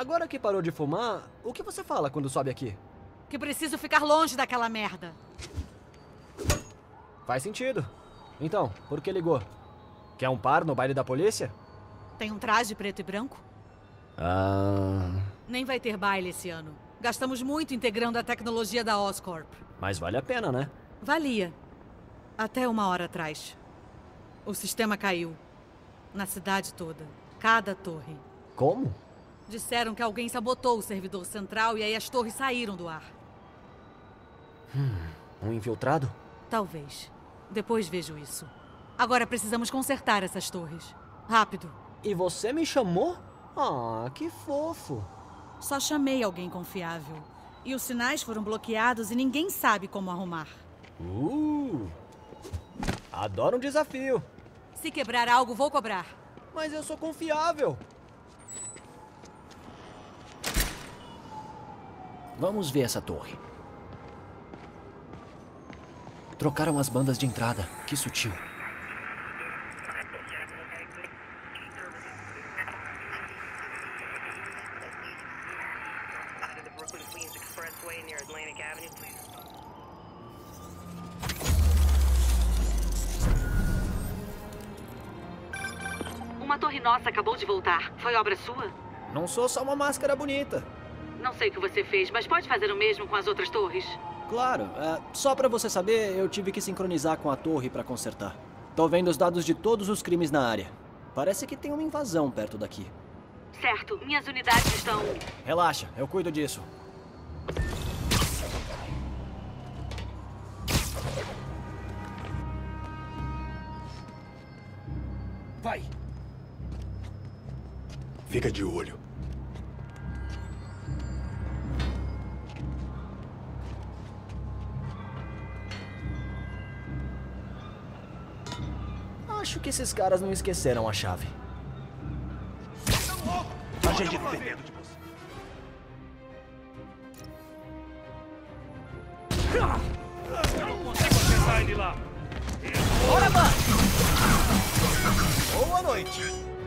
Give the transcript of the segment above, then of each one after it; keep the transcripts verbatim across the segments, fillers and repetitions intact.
Agora que parou de fumar, o que você fala quando sobe aqui? Que preciso ficar longe daquela merda. Faz sentido. Então, por que ligou? Quer um par no baile da polícia? Tem um traje preto e branco? Ah... Nem vai ter baile esse ano. Gastamos muito integrando a tecnologia da Oscorp. Mas vale a pena, né? Valia. Até uma hora atrás. O sistema caiu. Na cidade toda. Cada torre. Como? Disseram que alguém sabotou o servidor central e aí as torres saíram do ar. Hum, um infiltrado? Talvez. Depois vejo isso. Agora precisamos consertar essas torres. Rápido. E você me chamou? Ah, que fofo. Só chamei alguém confiável. E os sinais foram bloqueados e ninguém sabe como arrumar. Uh! Adoro um desafio. Se quebrar algo, vou cobrar. Mas eu sou confiável. Vamos ver essa torre. Trocaram as bandas de entrada. Que sutil. Uma torre nossa acabou de voltar. Foi obra sua? Não sou só uma máscara bonita. Não sei o que você fez, mas pode fazer o mesmo com as outras torres? Claro. É, só pra você saber, eu tive que sincronizar com a torre pra consertar. Tô vendo os dados de todos os crimes na área. Parece que tem uma invasão perto daqui. Certo. Minhas unidades estão... Relaxa, eu cuido disso. Vai! Fica de olho. Acho que esses caras não esqueceram a chave. A gente dependendo de você. Eu não consigo acessar ele lá. Bora, mano! Boa noite.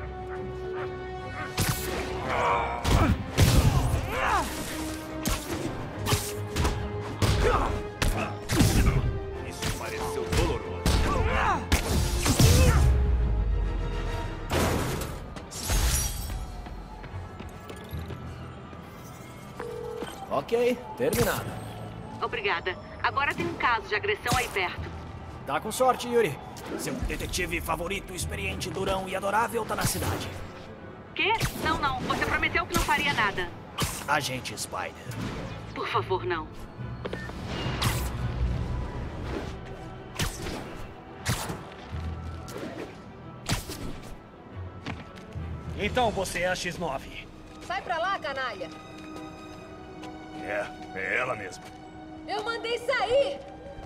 Isso pareceu doloroso. Ok, terminado. Obrigada. Agora tem um caso de agressão aí perto. Tá com sorte, Yuri. Seu detetive favorito, experiente, durão e adorável tá na cidade. Quê? Não, não. Você prometeu que não faria nada. Agente Spider. Por favor, não. Então você é a X nove. Sai pra lá, canalha! É, é ela mesma. Eu mandei sair!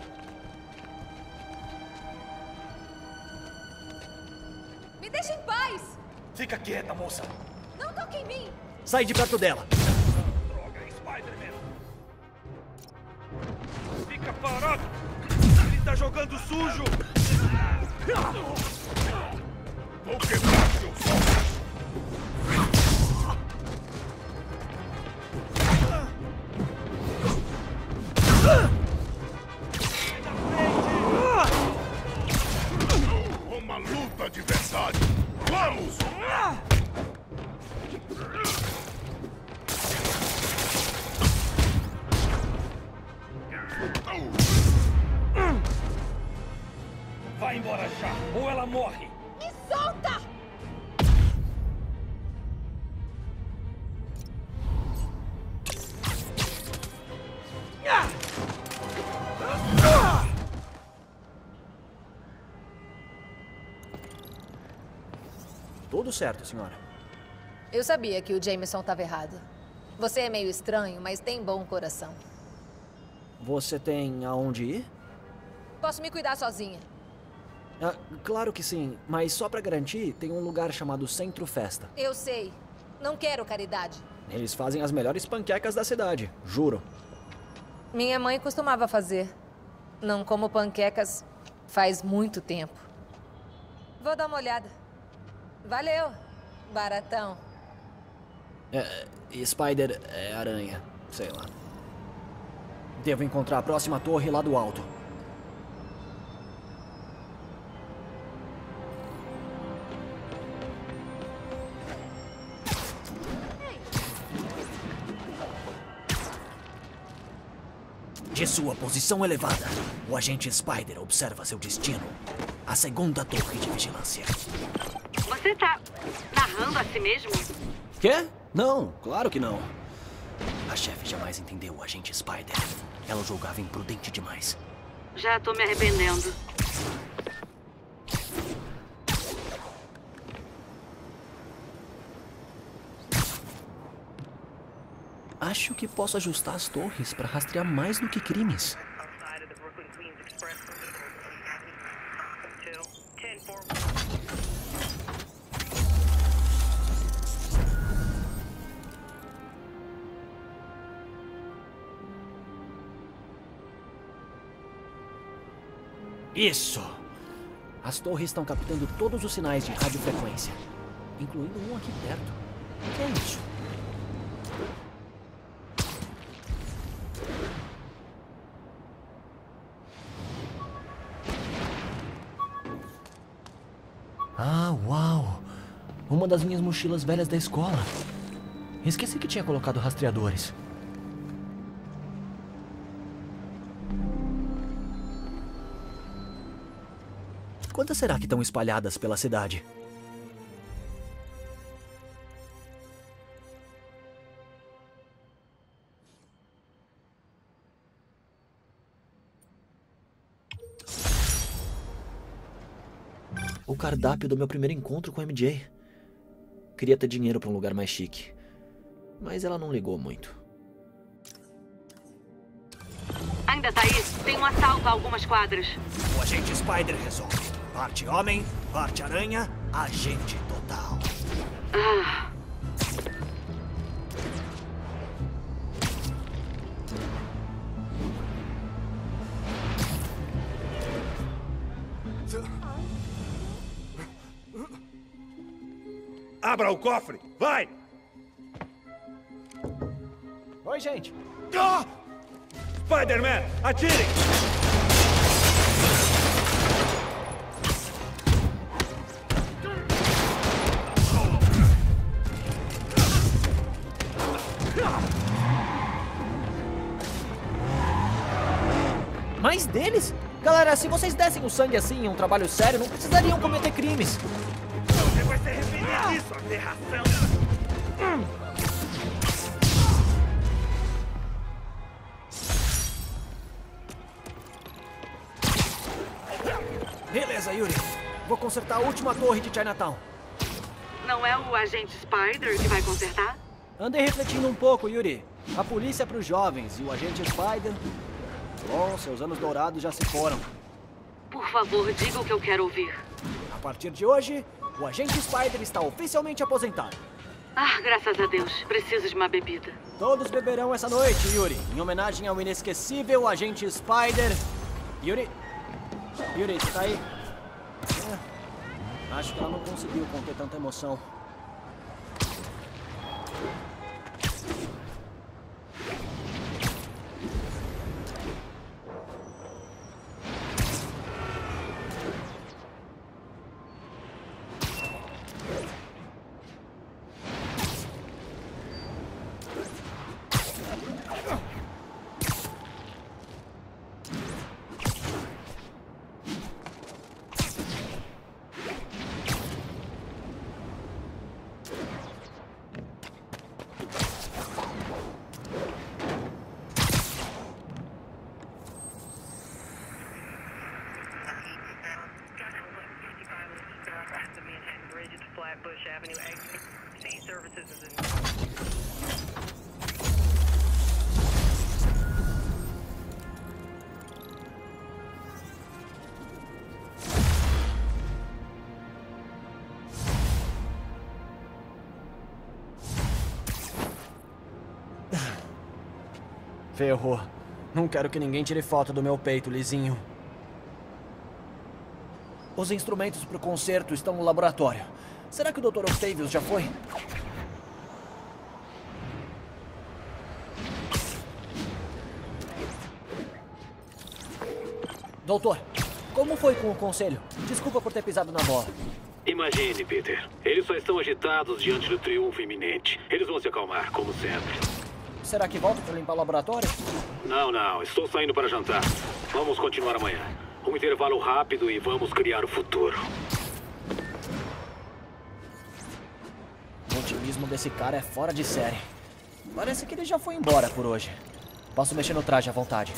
Me deixa em paz! Fica quieta, moça. Não toque em mim! Sai de perto dela. Droga, é Spider-Man. Fica parado. Ele tá jogando sujo. Vou quebrar seu sol. Uma luta de verdade. Vamos! Vai embora já, ou ela morre! Me solta! Tudo certo, senhora. Eu sabia que o Jameson estava errado. Você é meio estranho, mas tem bom coração. Você tem aonde ir? Posso me cuidar sozinha. Ah, claro que sim, mas só pra garantir, tem um lugar chamado Centro Festa. Eu sei. Não quero caridade. Eles fazem as melhores panquecas da cidade, juro. Minha mãe costumava fazer. Não como panquecas faz muito tempo. Vou dar uma olhada. Valeu, baratão. É, Spider é aranha, sei lá. Devo encontrar a próxima torre lá do alto. De sua posição elevada, o agente Spider observa seu destino. A segunda torre de vigilância. Você tá narrando a si mesmo? Quê? Não, claro que não. A chefe jamais entendeu o agente Spider. Ela o julgava imprudente demais. Já tô me arrependendo. Acho que posso ajustar as torres para rastrear mais do que crimes. Isso! As torres estão captando todos os sinais de radiofrequência, incluindo um aqui perto. O que é isso? Ah, uau! Uma das minhas mochilas velhas da escola. Esqueci que tinha colocado rastreadores. Quantas será que estão espalhadas pela cidade? O cardápio do meu primeiro encontro com a M J. Queria ter dinheiro para um lugar mais chique, mas ela não ligou muito. Ainda tá aí? Tem um assalto a algumas quadras. O agente Spider resolve. Parte homem, parte aranha, agente total. Ah. Abra o cofre! Vai! Oi, gente. Ah! Spider-Man, atirem! Mais deles? Galera, se vocês dessem o sangue assim em um trabalho sério, não precisariam cometer crimes. Você vai se arrepender disso, aberração! Beleza, Yuri. Vou consertar a última torre de Chinatown. Não é o agente Spider que vai consertar? Andei refletindo um pouco, Yuri. A polícia é pros jovens e o agente Spider... Bom, seus anos dourados já se foram. Por favor, diga o que eu quero ouvir. A partir de hoje, o agente Spider está oficialmente aposentado. Ah, graças a Deus. Preciso de uma bebida. Todos beberão essa noite, Yuri, em homenagem ao inesquecível agente Spider. Yuri... Yuri, você tá aí? É, acho que ela não conseguiu conter tanta emoção. Ferrou. Não quero que ninguém tire foto do meu peito, lisinho. Os instrumentos para o concerto estão no laboratório. Será que o doutor Octavius já foi? Doutor, como foi com o conselho? Desculpa por ter pisado na bola. Imagine, Peter. Eles só estão agitados diante do triunfo iminente. Eles vão se acalmar, como sempre. Será que volto para limpar o laboratório? Não, não. Estou saindo para jantar. Vamos continuar amanhã. Um intervalo rápido e vamos criar o futuro. O otimismo desse cara é fora de série. Parece que ele já foi embora por hoje. Posso mexer no traje à vontade.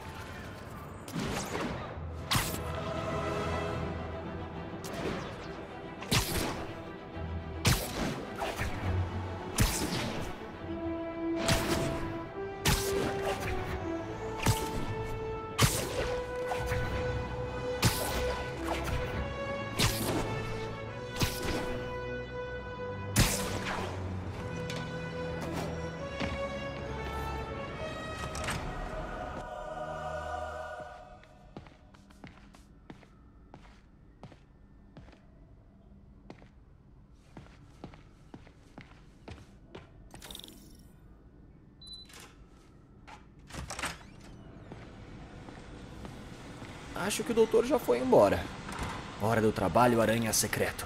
Acho que o doutor já foi embora. Hora do trabalho aranha secreto.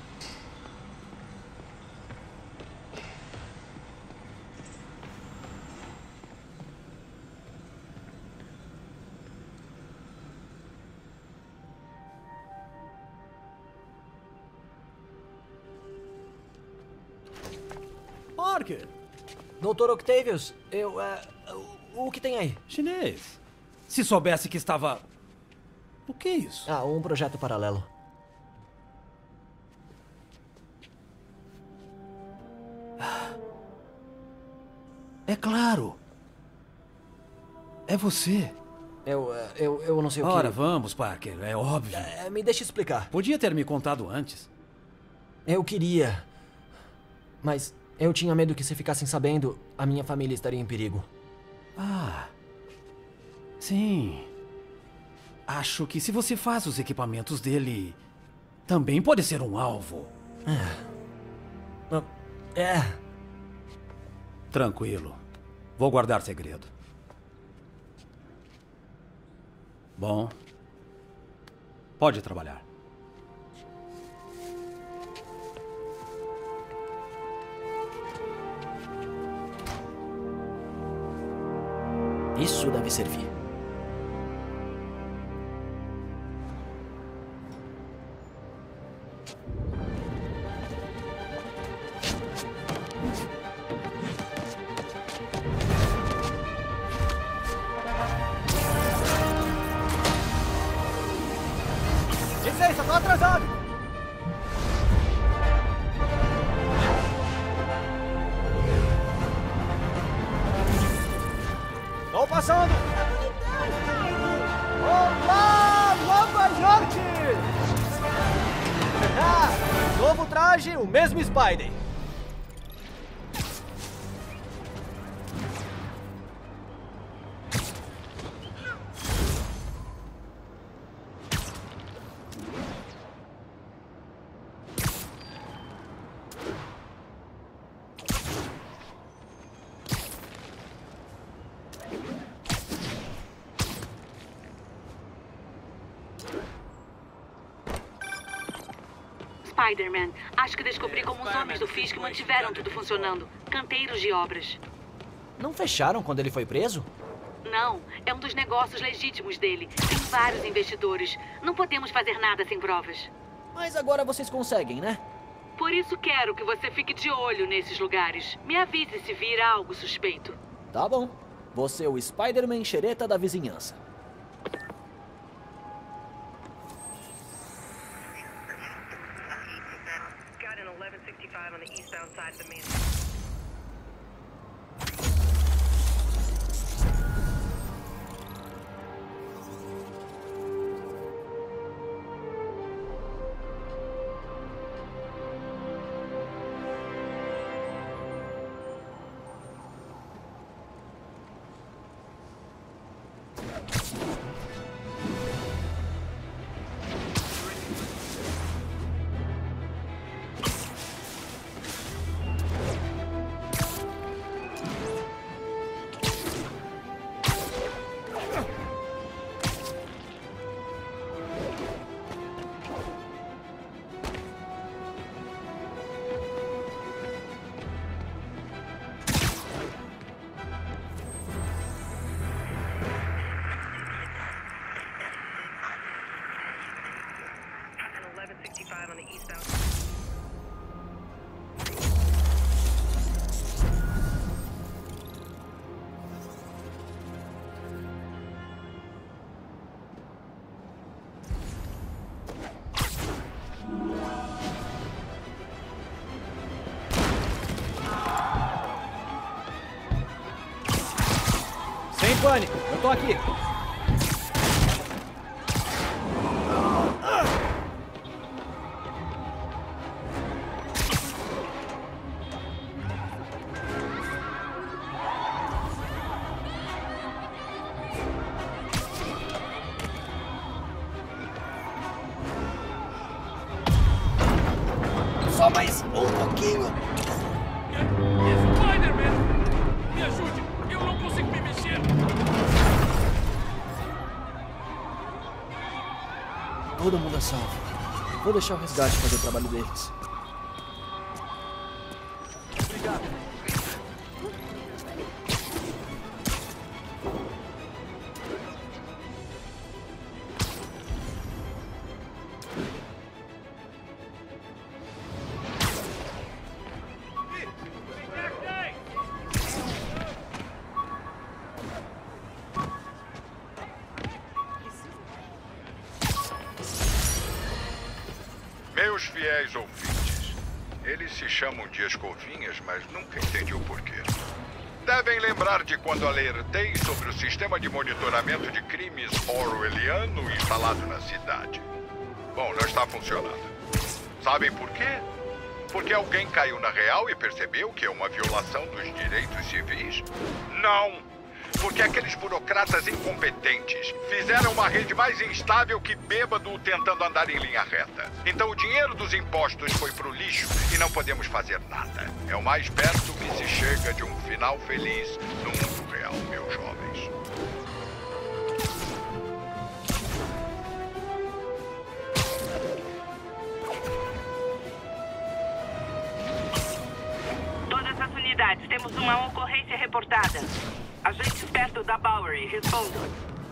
Parker! doutor Octavius, eu... Uh, o, o que tem aí? Chinês. Se soubesse que estava... O que é isso? Ah, um projeto paralelo. É claro. É você. Eu, uh, eu, eu não sei o que... Ora, vamos, Parker. É óbvio. Uh, me deixa explicar. Podia ter me contado antes. Eu queria... Mas eu tinha medo que se ficassem sabendo, a minha família estaria em perigo. Ah. Sim. Acho que se você faz os equipamentos dele, também pode ser um alvo. É. É. Tranquilo. Vou guardar segredo. Bom. Pode trabalhar. Isso deve servir. Licença, tô atrasado! Tô passando! Olá, Nova York! Ah, novo traje, o mesmo Spider. Spider-Man, acho que descobri como os homens do Fisk mantiveram tudo funcionando. Canteiros de obras. Não fecharam quando ele foi preso? Não, é um dos negócios legítimos dele. Tem vários investidores. Não podemos fazer nada sem provas. Mas agora vocês conseguem, né? Por isso quero que você fique de olho nesses lugares. Me avise se vir algo suspeito. Tá bom. Você é o Spider-Man xereta da vizinhança. Giovanni, eu tô aqui. Só mais um pouquinho. Spider-Man! Me ajude! Eu não consigo me mexer! Todo mundo é salvo. Vou deixar o resgate fazer o trabalho deles. Obrigado. Meus fiéis ouvintes, eles se chamam de escovinhas, mas nunca entendi o porquê. Devem lembrar de quando alertei sobre o sistema de monitoramento de crimes orwelliano instalado na cidade. Bom, não está funcionando. Sabem por quê? Porque alguém caiu na real e percebeu que é uma violação dos direitos civis? Não! Porque aqueles burocratas incompetentes fizeram uma rede mais instável que bêbado tentando andar em linha reta. Então o dinheiro dos impostos foi pro lixo e não podemos fazer nada. É o mais perto que se chega de um final feliz no mundo real, meus jovens. Todas as unidades, temos uma ocorrência reportada. Agentes perto da Bowery, respondam.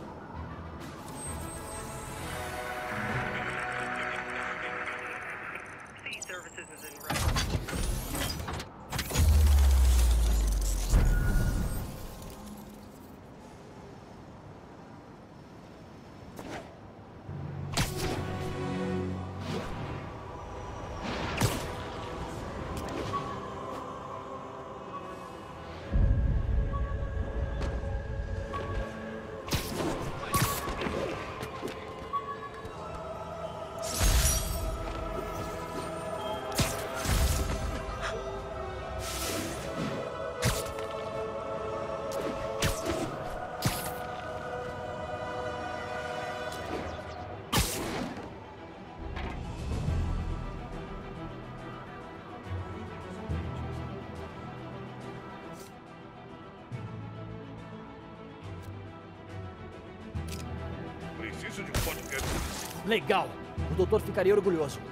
Preciso de um podcast. Legal. O doutor ficaria orgulhoso.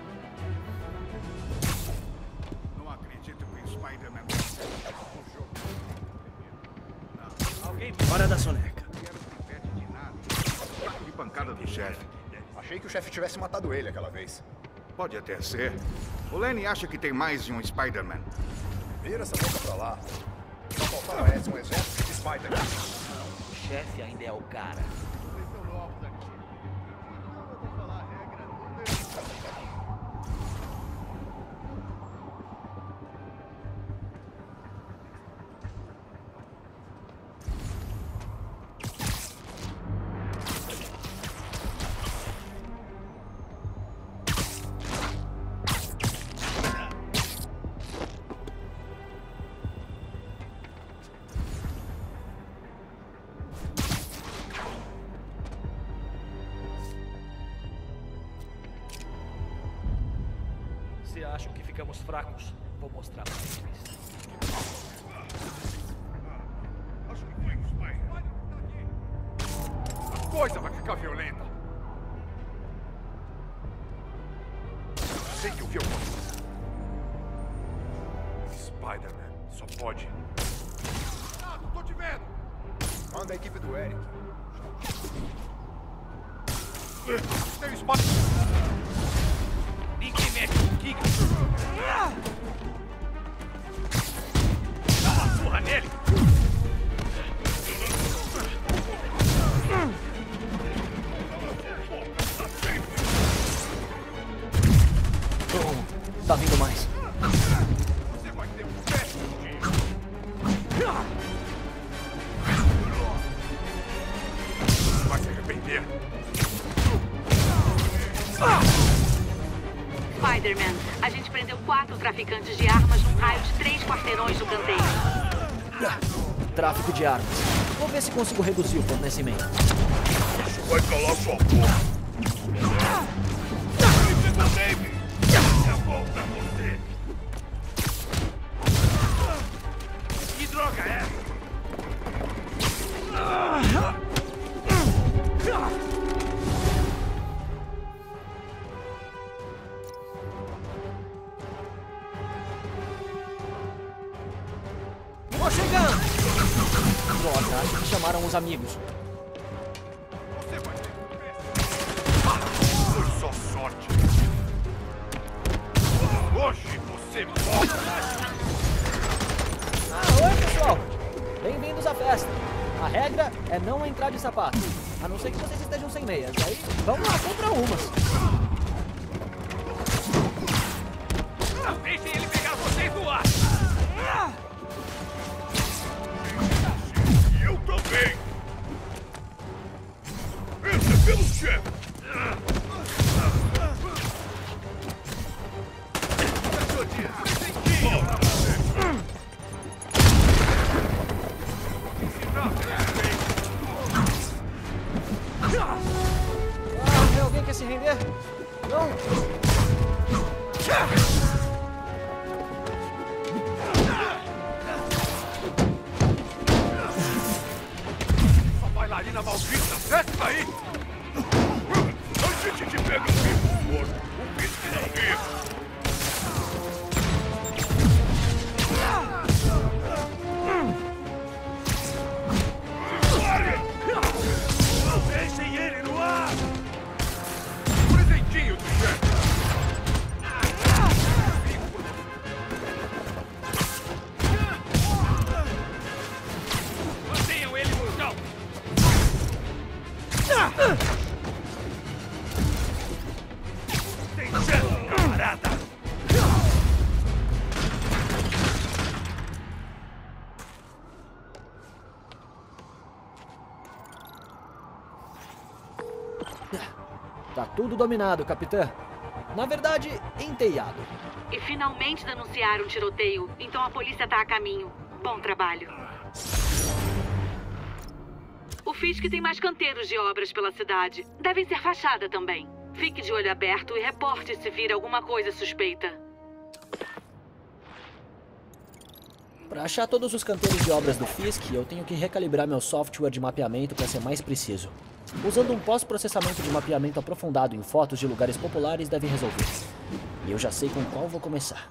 Não acredito que o Spider-Man... Alguém... Hora da soneca. Que pancada do chefe. Achei que o chefe tivesse matado ele aquela vez. Pode até ser. O Lenny acha que tem mais de um Spider-Man. Vira essa boca pra lá. Só faltava esse um exército de Spider-Man. O chefe ainda é o cara. Se acham que ficamos fracos, vou mostrar pra vocês. Acho que foi o Spider. A coisa vai ficar violenta. Sei que o que eu posso. Spider-Man só pode. Ah, tô te vendo. Manda a equipe do Eric. Tem espaço. Ninguém mexe com o Giga. Dá uma surra nele. Oh, tá vindo mais. Você vai ter um teste. Spider-Man, a gente prendeu quatro traficantes de armas num raio de três quarteirões do canteiro. Tráfico de armas. Vou ver se consigo reduzir o fornecimento. Isso vai calar sua boca. Ele pegou Dave! É bom pra você. Que droga é essa? Tô chegando! Droga, acho que chamaram os amigos. Você vai ter que ver. Foi só sorte. Hoje você morre. Ah, oi, pessoal! Bem-vindos à festa. A regra é não entrar de sapato. A não ser que vocês estejam sem meias. Aí, vamos lá, compra umas. Deixem ele pegar vocês no ar. E eu também. Esse é pelo chefe. Ah, tem alguém quer se render? Não! Essa bailarina maldita, desce daí! A gente te pega vivo, gordo. O bicho não vive. Deixem ele no ar! Presentinho do chefe! Mantenham ele no chão! Tem chance, camarada! Tá tudo dominado, capitã. Na verdade, enteiado. E finalmente denunciaram um tiroteio, então a polícia tá a caminho. Bom trabalho. O Fisk tem mais canteiros de obras pela cidade. Devem ser fachada também. Fique de olho aberto e reporte se vir alguma coisa suspeita. Para achar todos os canteiros de obras do Fisk, eu tenho que recalibrar meu software de mapeamento para ser mais preciso. Usando um pós-processamento de mapeamento aprofundado em fotos de lugares populares deve resolver. E eu já sei com qual vou começar.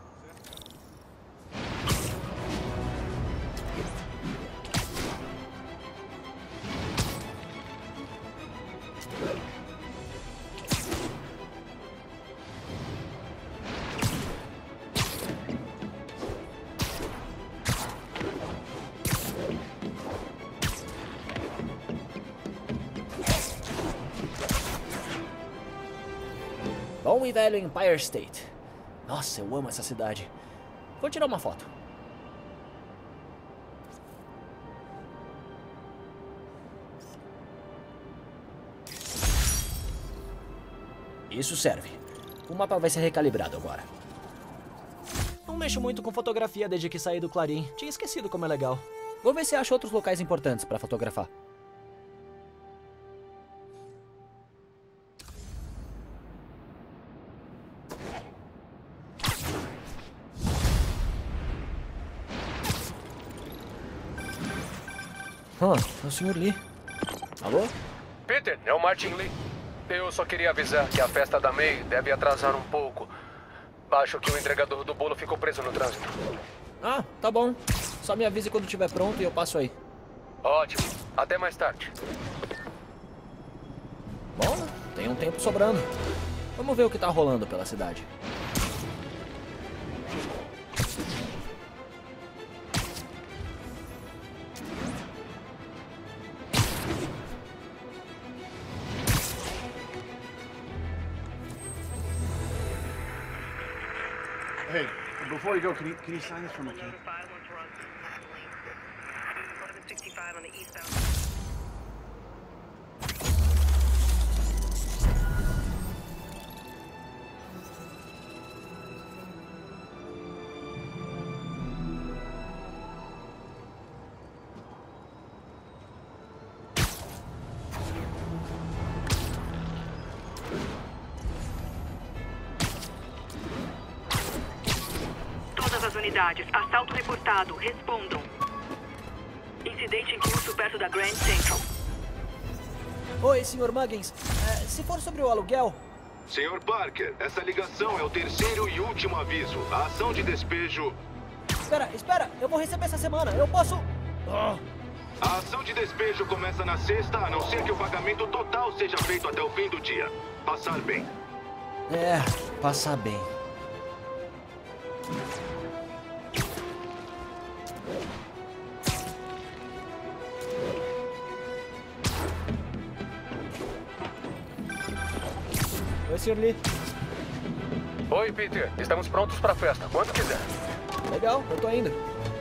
Bom e velho Empire State. Nossa, eu amo essa cidade. Vou tirar uma foto. Isso serve. O mapa vai ser recalibrado agora. Não mexo muito com fotografia desde que saí do Clarim. Tinha esquecido como é legal. Vou ver se acho outros locais importantes para fotografar. Ah, é o senhor Lee. Alô? Peter, é o Martin Lee. Eu só queria avisar que a festa da May deve atrasar um pouco. Acho que o entregador do bolo ficou preso no trânsito. Ah, tá bom. Só me avise quando estiver pronto e eu passo aí. Ótimo. Até mais tarde. Bom, tem um tempo sobrando. Vamos ver o que tá rolando pela cidade. Hey, before you go, can you, can you sign this for my kid? unidades. Assalto reportado. Respondam. Incidente em curso perto da Grand Central. Oi, senhor Muggins. É, se for sobre o aluguel... senhor Parker, essa ligação é o terceiro e último aviso. A ação de despejo... Espera, espera. Eu vou receber essa semana. Eu posso... Oh. A ação de despejo começa na sexta, a não ser que o pagamento total seja feito até o fim do dia. Passar bem. É, passar bem. Oi, senhor Lee. Oi, Peter. Estamos prontos para a festa, quando quiser. Legal, eu tô indo.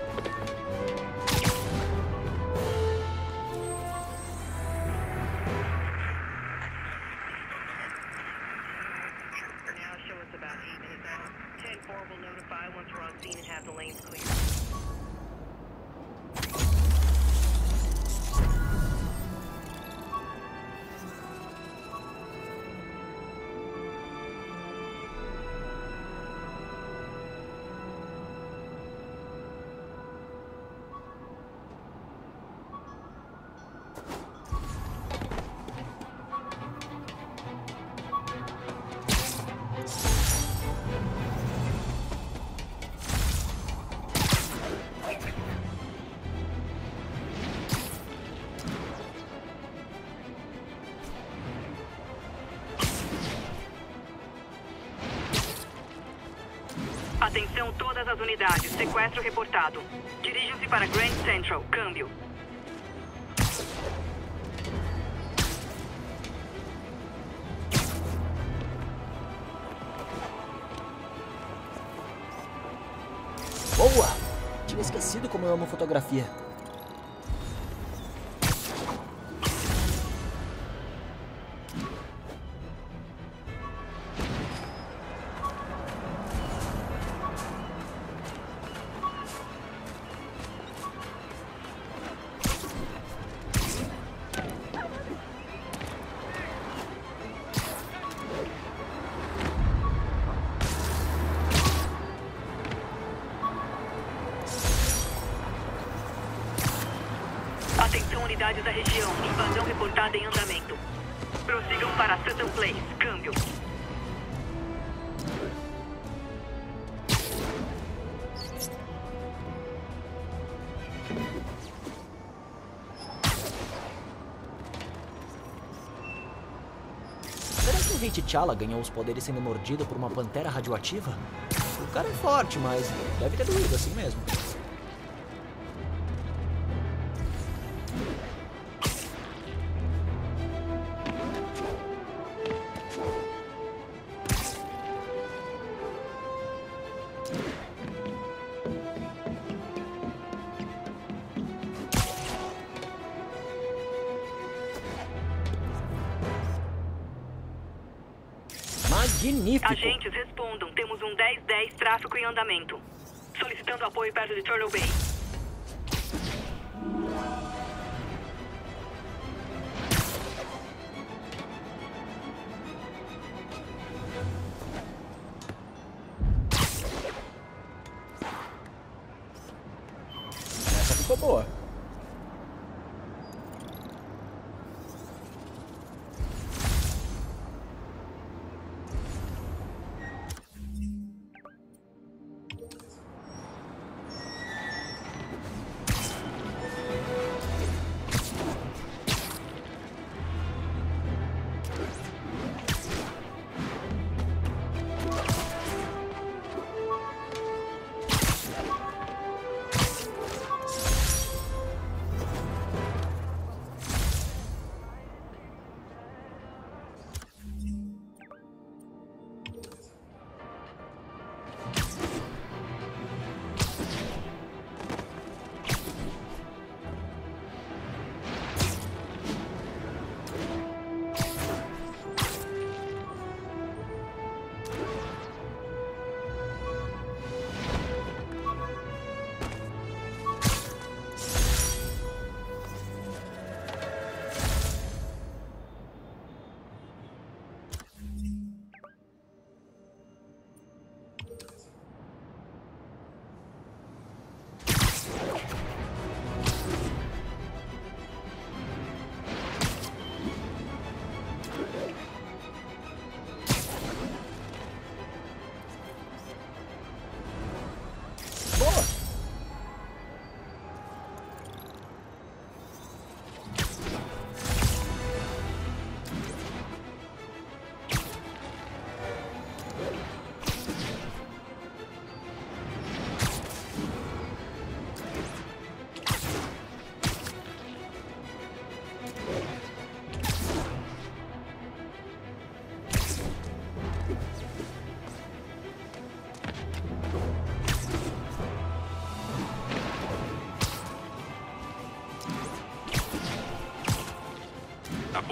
Atenção todas as unidades. Sequestro reportado. Dirijam-se para Grand Central. Câmbio. Boa! Tinha esquecido como eu amo fotografia. Atenção unidades da região. Invasão reportada em andamento. Prossigam para Sutton Place. Câmbio. Será que o rei T'Challa ganhou os poderes sendo mordido por uma pantera radioativa? O cara é forte, mas deve ter doído assim mesmo. Magnífico! Agentes, respondam. Temos um dez dez tráfico em andamento. Solicitando apoio perto de Turtle Bay. Essa ficou boa.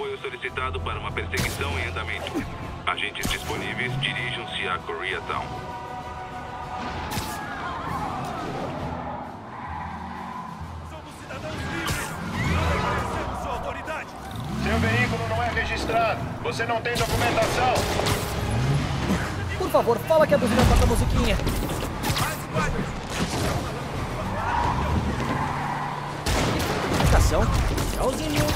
apoio solicitado para uma perseguição em andamento. Agentes disponíveis, dirijam-se a Koreatown. Seu veículo não é registrado. Você não tem documentação. Por favor, fala que a buzina toca a musiquinha. Identificação. Tchauzinho.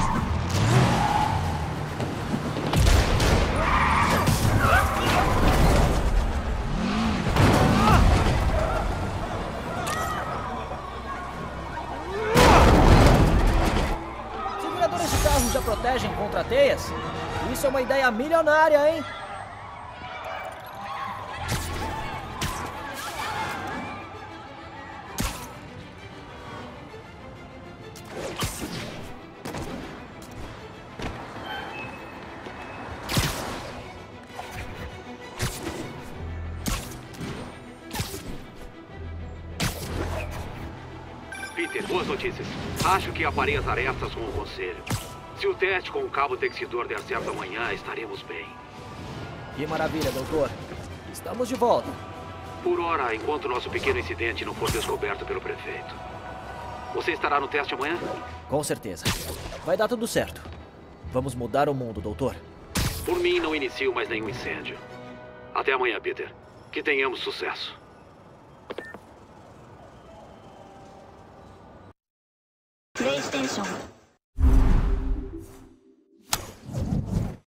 Seguradoras de carros já protegem contra teias? Isso é uma ideia milionária, hein? Peter, boas notícias. Acho que aparei as arestas com o conselho. Se o teste com o cabo texidor der certo amanhã, estaremos bem. Que maravilha, doutor. Estamos de volta. Por hora, enquanto nosso pequeno incidente não for descoberto pelo prefeito. Você estará no teste amanhã? Com certeza. Vai dar tudo certo. Vamos mudar o mundo, doutor. Por mim, não inicio mais nenhum incêndio. Até amanhã, Peter. Que tenhamos sucesso. PlayStation